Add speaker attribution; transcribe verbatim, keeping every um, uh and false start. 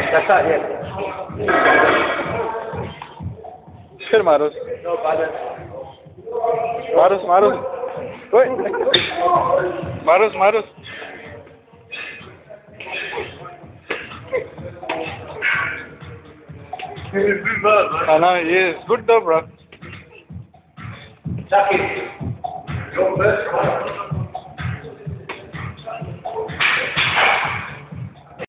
Speaker 1: That's not yet.
Speaker 2: फिर मारो
Speaker 1: No, balance.
Speaker 2: मारो मारो ओए मारो मारो I know, he is good though, bro.
Speaker 1: Chachi, your first one.